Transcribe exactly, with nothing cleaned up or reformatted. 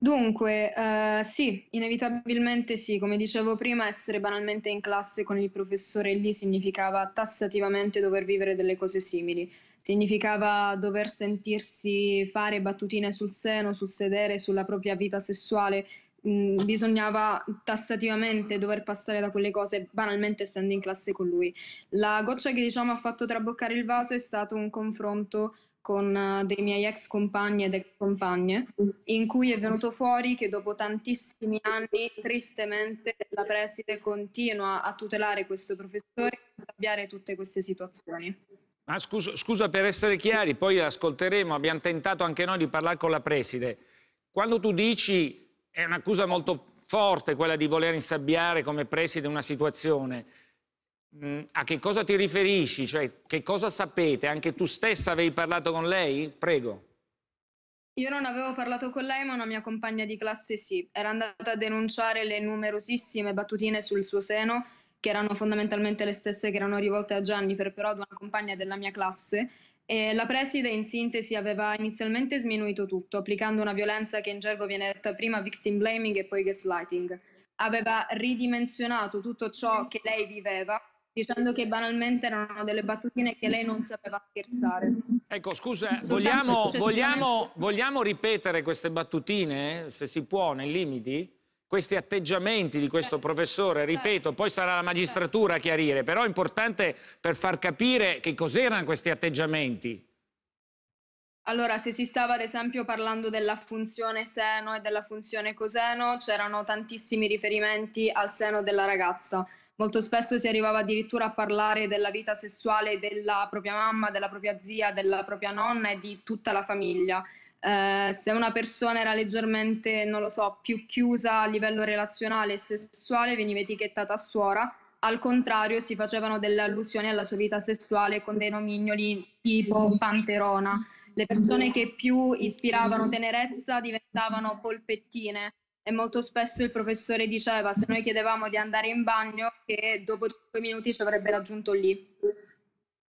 Dunque, ehm, sì, inevitabilmente sì. Come dicevo prima, essere banalmente in classe con il professore lì significava tassativamente dover vivere delle cose simili. Significava dover sentirsi fare battutine sul seno, sul sedere, sulla propria vita sessuale. Mhmm, bisognava tassativamente dover passare da quelle cose, banalmente essendo in classe con lui. La goccia che diciamo ha fatto traboccare il vaso è stato un confronto con eh, dei miei ex compagni ed ex compagne, in cui è venuto fuori che dopo tantissimi anni, tristemente, la preside continua a tutelare questo professore e a insabbiare tutte queste situazioni. Ma scusa, scusa, per essere chiari, poi ascolteremo, abbiamo tentato anche noi di parlare con la preside. Quando tu dici è un'accusa molto forte quella di voler insabbiare come preside una situazione, mh, a che cosa ti riferisci? Cioè, che cosa sapete? Anche tu stessa avevi parlato con lei? Prego. Io non avevo parlato con lei, ma una mia compagna di classe sì. Era andata a denunciare le numerosissime battutine sul suo seno, che erano fondamentalmente le stesse che erano rivolte a Jennifer, però ad una compagna della mia classe. E la preside, in sintesi, aveva inizialmente sminuito tutto, applicando una violenza che in gergo viene detta prima victim blaming e poi gaslighting. Aveva ridimensionato tutto ciò che lei viveva, dicendo che banalmente erano delle battutine che lei non sapeva scherzare. Ecco, scusa, Soltanto vogliamo, successivamente. vogliamo, vogliamo ripetere queste battutine, se si può, nei limiti? Questi atteggiamenti di questo Certo, professore, certo, ripeto, poi sarà la certo. magistratura a chiarire, però è importante per far capire che cos'erano questi atteggiamenti. Allora, se si stava ad esempio parlando della funzione seno e della funzione coseno, c'erano tantissimi riferimenti al seno della ragazza. Molto spesso si arrivava addirittura a parlare della vita sessuale della propria mamma, della propria zia, della propria nonna e di tutta la famiglia. Eh, se una persona era leggermente, non lo so, più chiusa a livello relazionale e sessuale, veniva etichettata suora. Al contrario, si facevano delle allusioni alla sua vita sessuale con dei nomignoli tipo panterona. Le persone che più ispiravano tenerezza diventavano polpettine e molto spesso il professore diceva, se noi chiedevamo di andare in bagno, che dopo cinque minuti ci avrebbe raggiunto lì.